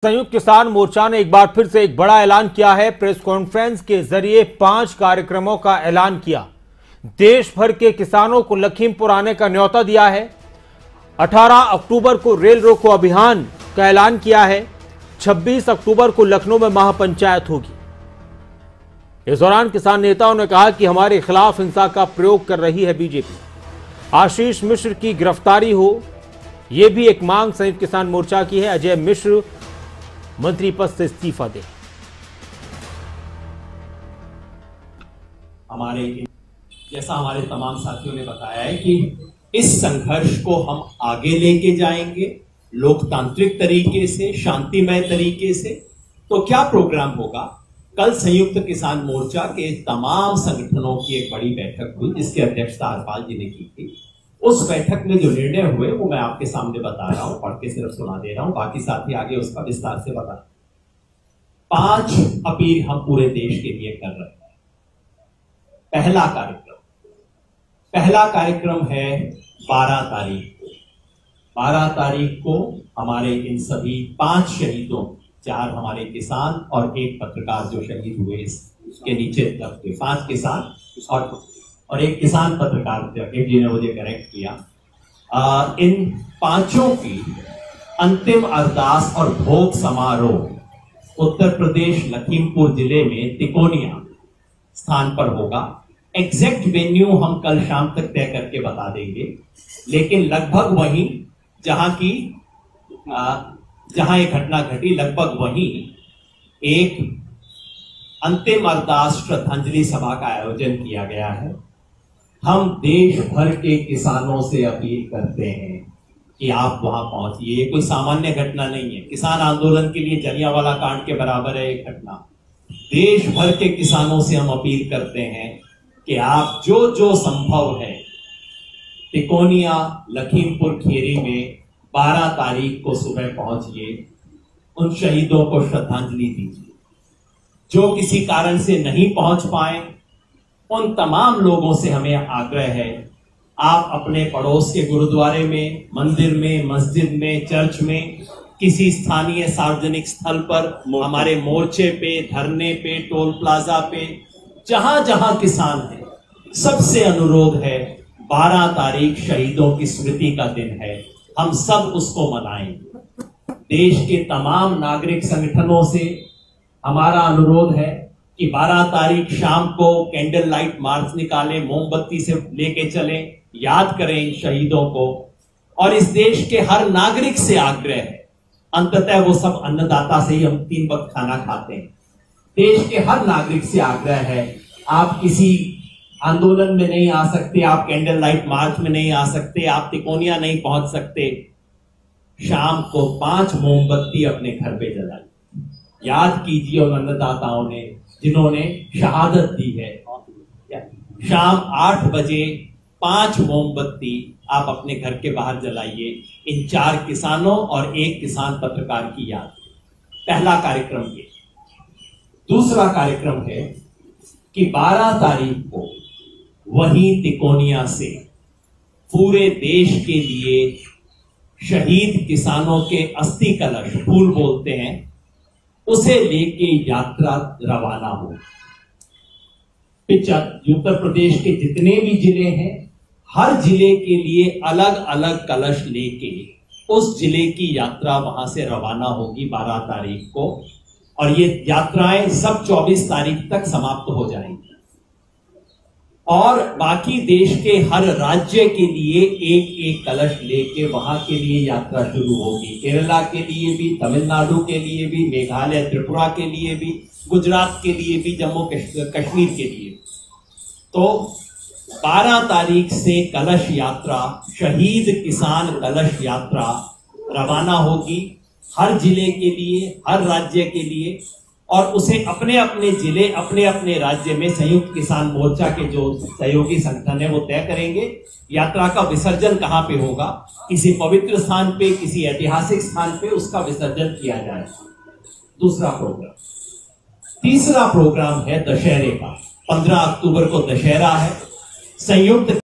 संयुक्त किसान मोर्चा ने एक बार फिर से एक बड़ा ऐलान किया है। प्रेस कॉन्फ्रेंस के जरिए 5 कार्यक्रमों का ऐलान किया। देश भर के किसानों को लखीमपुर आने का न्योता दिया है। 18 अक्टूबर को रेल रोको अभियान का ऐलान किया है। 26 अक्टूबर को लखनऊ में महापंचायत होगी। इस दौरान किसान नेताओं ने कहा कि हमारे खिलाफ हिंसा का प्रयोग कर रही है बीजेपी। आशीष मिश्र की गिरफ्तारी हो, यह भी एक मांग संयुक्त किसान मोर्चा की है। अजय मिश्र मंत्री पद से इस्तीफा दे। जैसा हमारे तमाम साथियों ने बताया है कि इस संघर्ष को हम आगे लेके जाएंगे लोकतांत्रिक तरीके से, शांतिमय तरीके से। तो क्या प्रोग्राम होगा? कल संयुक्त किसान मोर्चा के तमाम संगठनों की एक बड़ी बैठक हुई जिसकी अध्यक्षता हरपाल जी ने की थी। उस बैठक में जो निर्णय हुए वो मैं आपके सामने बता रहा हूं, पढ़ के सिर्फ सुना दे रहा हूं, बाकी साथी आगे उसका विस्तार से बता। 5 अपील हम पूरे देश के लिए कर रहे हैं। पहला कार्यक्रम है 12 तारीख को। 12 तारीख को हमारे इन सभी 5 शहीदों, 4 हमारे किसान और 1 पत्रकार जो शहीद हुए, इसके नीचे 5 किसान और 1 किसान पत्रकार थे, जी ने मुझे करेक्ट किया। इन 5 की अंतिम अरदास और भोग समारोह उत्तर प्रदेश लखीमपुर जिले में तिकोनिया स्थान पर होगा। एग्जैक्ट वेन्यू हम कल शाम तक तय करके बता देंगे, लेकिन लगभग वहीं जहां ये घटना घटी, लगभग वहीं एक अंतिम अरदास श्रद्धांजलि सभा का आयोजन किया गया है। हम देश भर के किसानों से अपील करते हैं कि आप वहां पहुंचिए। ये कोई सामान्य घटना नहीं है। किसान आंदोलन के लिए जलियांवाला कांड के बराबर है एक घटना। देश भर के किसानों से हम अपील करते हैं कि आप जो संभव है तिकोनिया लखीमपुर खीरी में 12 तारीख को सुबह पहुंचिए, उन शहीदों को श्रद्धांजलि दीजिए। जो किसी कारण से नहीं पहुंच पाए, उन तमाम लोगों से हमें आग्रह है, आप अपने पड़ोस के गुरुद्वारे में, मंदिर में, मस्जिद में, चर्च में, किसी स्थानीय सार्वजनिक स्थल पर, हमारे मोर्चे पे, धरने पे, टोल प्लाजा पे, जहां जहां किसान है, सबसे अनुरोध है 12 तारीख शहीदों की स्मृति का दिन है, हम सब उसको मनाएंगे। देश के तमाम नागरिक संगठनों से हमारा अनुरोध है कि 12 तारीख शाम को कैंडल लाइट मार्च निकालें, मोमबत्ती से लेके चलें, याद करें शहीदों को। और इस देश के हर नागरिक से आग्रह है, अंततः वो सब अन्नदाता से ही हम 3 वक्त खाना खाते हैं। देश के हर नागरिक से आग्रह है, आप किसी आंदोलन में नहीं आ सकते, आप कैंडल लाइट मार्च में नहीं आ सकते, आप तिकोनिया नहीं पहुंच सकते, शाम को 5 मोमबत्ती अपने घर पे जलाइए। याद कीजिए उन अन्नदाताओं ने जिन्होंने शहादत दी है। शाम 8 बजे 5 मोमबत्ती आप अपने घर के बाहर जलाइए, इन 4 किसानों और 1 किसान पत्रकार की याद। पहला कार्यक्रम ये। दूसरा कार्यक्रम है कि 12 तारीख को वहीं तिकोनिया से पूरे देश के लिए शहीद किसानों के अस्थि कलश, फूल बोलते हैं, उसे लेके यात्रा रवाना हो। उत्तर प्रदेश के जितने भी जिले हैं, हर जिले के लिए अलग अलग कलश लेके उस जिले की यात्रा वहां से रवाना होगी 12 तारीख को, और ये यात्राएं सब 24 तारीख तक समाप्त हो जाएंगी। और बाकी देश के हर राज्य के लिए एक कलश लेके वहां के लिए यात्रा शुरू होगी। केरला के लिए भी, तमिलनाडु के लिए भी, मेघालय त्रिपुरा के लिए भी, गुजरात के लिए भी, जम्मू कश्मीर के लिए। तो 12 तारीख से कलश यात्रा, शहीद किसान कलश यात्रा रवाना होगी हर जिले के लिए, हर राज्य के लिए, और उसे अपने अपने जिले, अपने अपने राज्य में संयुक्त किसान मोर्चा के जो सहयोगी संगठन है वो तय करेंगे यात्रा का विसर्जन कहां पे होगा। किसी पवित्र स्थान पे, किसी ऐतिहासिक स्थान पे उसका विसर्जन किया जाएगा। दूसरा प्रोग्राम। तीसरा प्रोग्राम है दशहरे का। 15 अक्टूबर को दशहरा है। संयुक्त